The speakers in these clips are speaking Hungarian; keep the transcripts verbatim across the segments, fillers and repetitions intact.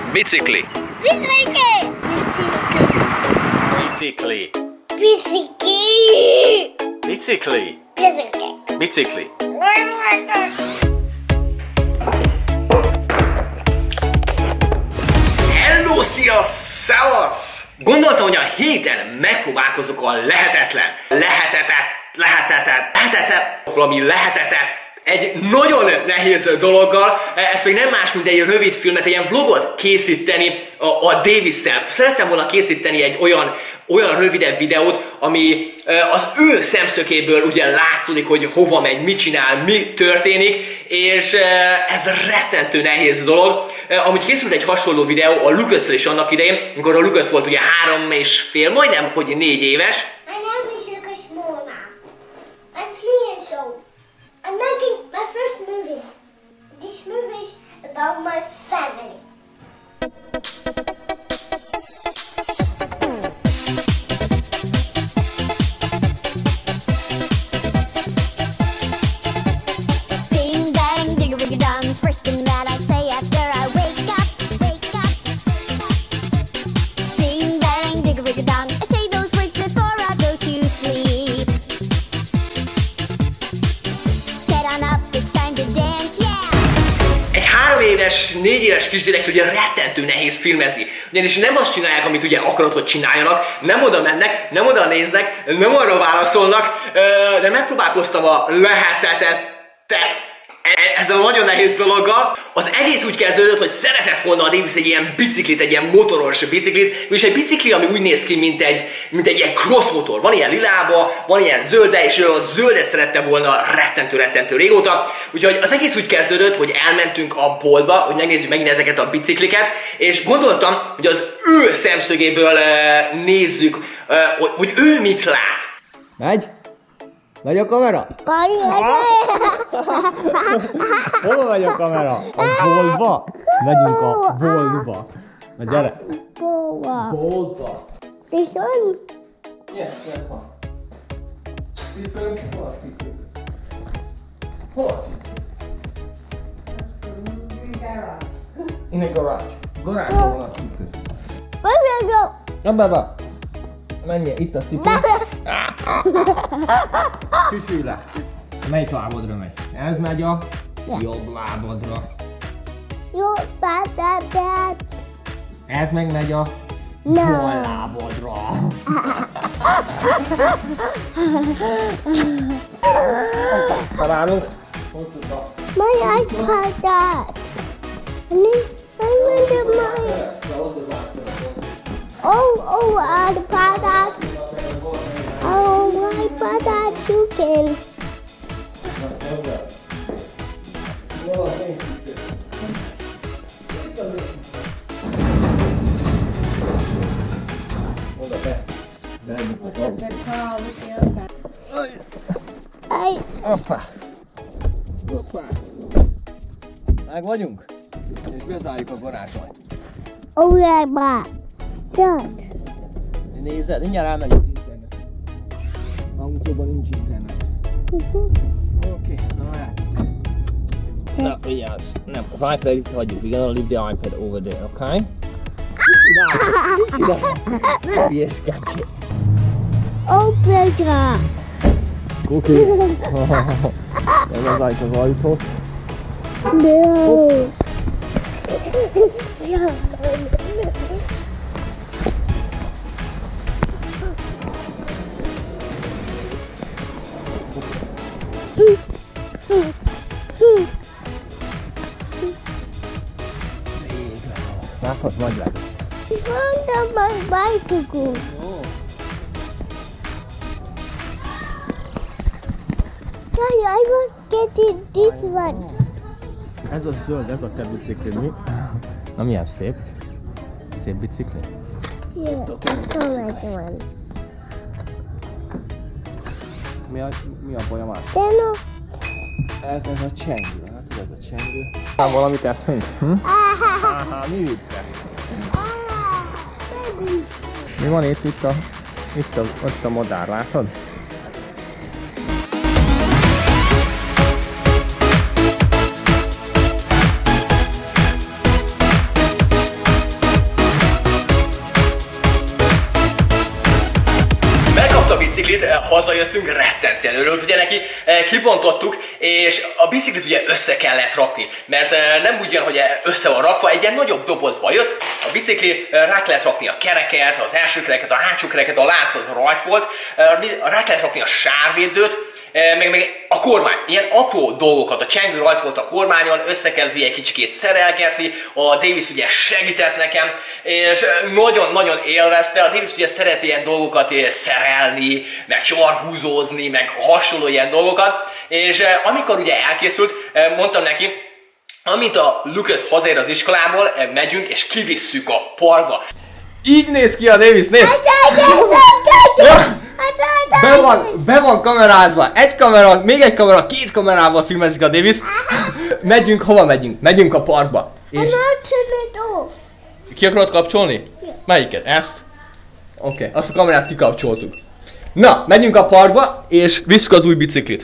Bicikli. Bicikli. Bicikli. Bicikli. Bicikli. Bicikli. Bicikli. Hello, szia, szevasz! Gondoltam, hogy a héten megpróbálkozok a lehetetlen, lehetetett, lehetetett, lehetetett, valami lehetetett, egy nagyon nehéz dologgal, ez még nem más, mint egy rövid filmet, egy ilyen vlogot készíteni a, a Davisszel. Szerettem volna készíteni egy olyan, olyan rövidebb videót, ami az ő szemszögéből ugye látszik, hogy hova megy, mit csinál, mi történik, és ez rettentő nehéz dolog. Amúgy készült egy hasonló videó a Lucas-szel is annak idején, amikor a Lucas volt ugye három és fél, majdnem, hogy négy éves. I'm making my first movie. This movie is about my family. Bing bang, digga dong. First thing that I say after I wake up, wake up. Bing bang, digga dong. I say those words before I go to sleep. Egy három éves, négy éves kisgyerek ugye rettentő nehéz filmezni. Ugyanis nem azt csinálják, amit ugye akarod, hogy csináljanak, nem oda mennek, nem oda néznek, nem arra válaszolnak, de megpróbálkoztam a lehetetett ezzel a nagyon nehéz dologgal. Az egész úgy kezdődött, hogy szeretett volna a Davis egy ilyen biciklit, egy ilyen motoros biciklit, és egy bicikli, ami úgy néz ki, mint egy, mint egy ilyen cross motor. Van ilyen lilába, van ilyen zölde, és ő a zöldet szerette volna rettentő-rettentő régóta. Úgyhogy az egész úgy kezdődött, hogy elmentünk a boltba, hogy megnézzük megint ezeket a bicikliket, és gondoltam, hogy az ő szemszögéből uh, nézzük, uh, hogy, hogy ő mit lát. Megy? Megy a kamera? Hol vagy a kamera? A boltba? Megyünk a boltba. Na gyere! Boltba. This one? Yes, that one. Cipőnk? Hol a cipőnk? Hol a cipőnk? In a garage. Garázsban van a cipőnk. Where will go? Na beba! Menjél, itt a cipő. Csücsülj le. Melyik lábadra megy? Ez megy a jobb lábadra. Jó, bad, bad, bad. Ez meg megy a No. bal lábadra. Találunk. My iPad. I need, I want my... Oh, oh, iPad. Oh, iPad chicken. I... Hoppá. Hoppá. Meg vagyunk? És bezárjuk a garázsajt. Oh, yeah, but... Dad. Nézed, mindjárt elmegy az internet. Autóban nincs internet. Uh-huh. Oké, okay, na hát. Na, vigyázz. Nem, az iPad itt hagyjuk. We're gonna leave the iPad over there, okay? Csinálj! Hülyeskedj! Oh, Petra. Oké. Nem az ajtó az ajtót. No. Látod, majd le. I found my bicycle. Jó. Daddy, I was getting this one. Ez a zöld, ez a te biciklid, mi? Na milyen szép. Szép bicikli. Yeah, that's all like one. Mi a, mi a baj a más? Then Ez, ez a csengő, látod ez a csengő. Hát valamit eszünk? Hm? Aha, mi vicces. Mi van itt, itt a, itt a, ott a modár, látod? biciklit, hazajöttünk, rettentően örült ugye neki, kibontottuk, és a biciklit ugye össze kellett rakni, mert nem úgy jön, hogy össze van rakva, egy ilyen nagyobb dobozba jött, a bicikli, rá kellett rakni a kereket, az első kereket, a hátsó kereket, a lánc az rajt volt, rá kellett rakni a sárvédőt, meg, meg a kormány, ilyen apró dolgokat, a csengő rajt volt a kormányon, össze kellett egy kicsikét szerelgetni, a Davis ugye segített nekem, és nagyon-nagyon élvezte, a Davis ugye szereti ilyen dolgokat szerelni, meg csorhúzózni, meg hasonló ilyen dolgokat, és amikor ugye elkészült, mondtam neki, amint a Lucas hazaér az iskolából, megyünk és kivisszük a parkba. Így néz ki a Davis, nézd! Be van, be van kamerázva, egy kamera, még egy kamera, két kamerával filmezik a Davis. Megyünk, hova megyünk? Megyünk a parkba. És... Ki akarod kapcsolni? Melyiket? Ezt? Oké, okay, azt a kamerát kikapcsoltuk. Na, megyünk a parkba, és visszük az új biciklit.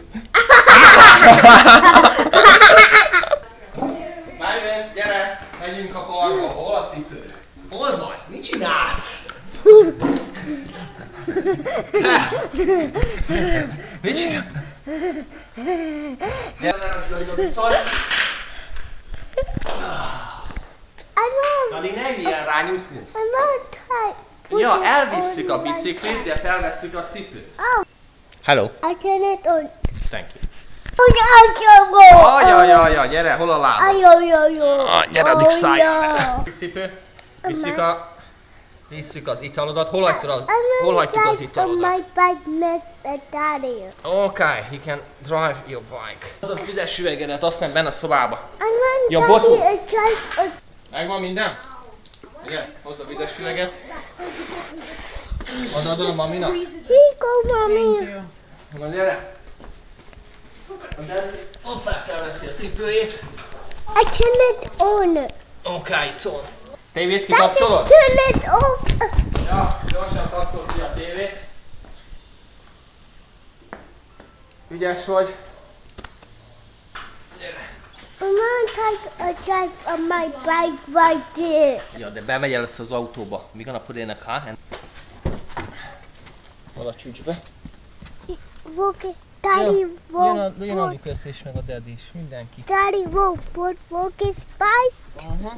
Megjössz, gyere, megyünk a parkba. Hol a cipőd? Hol vagy? Mit csinálsz? Mit csinálsz? Gyere, Dani, viszont. Dani, ne ilyen rányúszni. Ja, elvisszük a biciklit, de felvesszük a cipőt. Hello. I turn it on. Thank you. Oh, Jaj, jaj, jaj, gyere, hol a lábad? Ah, gyere, addig szálljál. Cipő, visszük a... Visszük az italodat. Hol hagytad az? Hol hagytuk az italodat? Okay, you can drive your bike. Az a füzes üvegedet, azt nem benne a szobába. Ja, botú. Megvan minden? Igen, hozd a vizes üveget. Adod a maminak? Híko, mami. Na gyere. Hoppá, felveszi a cipőjét. I turn it on. Okay, it's on. Tévét kikapcsolod? Turn it off. Ja, gyorsan kapcsolod ki a tévét. Ügyes vagy. Gyere. I'm gonna take a drive on my bike right there. Ja, de bemegy el az autóba. We're gonna put it in a car and... Hol a csücsbe? Okay. Daddy Jön will a Lucas és meg a Daddy is, mindenki. Daddy will put focus bike. Uh-huh.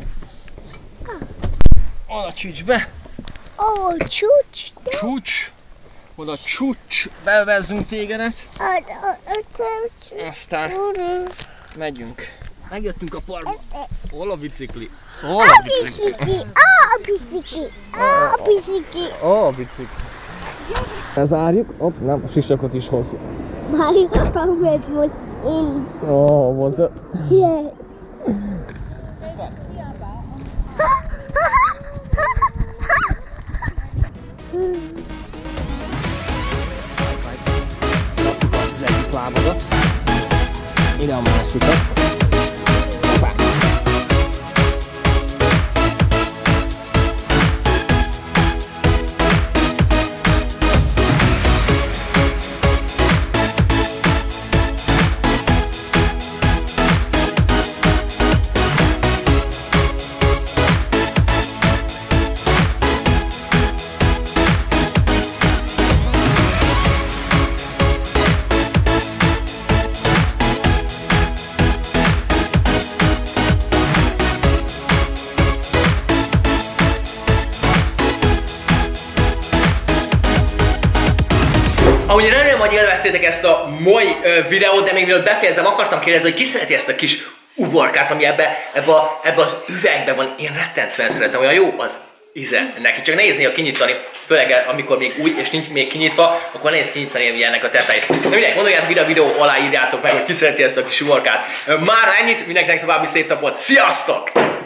Hol a csücsbe? Oh, csúcs. Csúcs. Hol a csúcs. Bevezzünk tégedet. Uh, uh, uh, Aztán megyünk. Megjöttünk a parkba. Hol a bicikli? Hol a bicikli? Ah, a bicikli. Ah, a bicikli. Ó, a bicikli. Bezárjuk. Hopp, nem, a sisakot is hozzuk. My helmet was in. Oh, was it? Yes. Az egyik lábadat. Ide a másikat. Hoppá. Ahogy remélem, hogy élveztétek ezt a mai ö, videót, de még mielőtt befejezem, akartam kérdezni, hogy ki szereti ezt a kis uborkát, ami ebbe, ebbe, a, ebbe az üvegbe van. Én rettentően szeretem, olyan jó az íze neki. Csak nehéz néha kinyitani, főleg amikor még új és nincs még kinyitva, akkor nehéz kinyitani ilyennek a tetejét. De mindenki gondoljátok ide a videó alá, írjátok meg, hogy ki szereti ezt a kis uborkát. Már ennyit, mindenkinek további szép napot, sziasztok!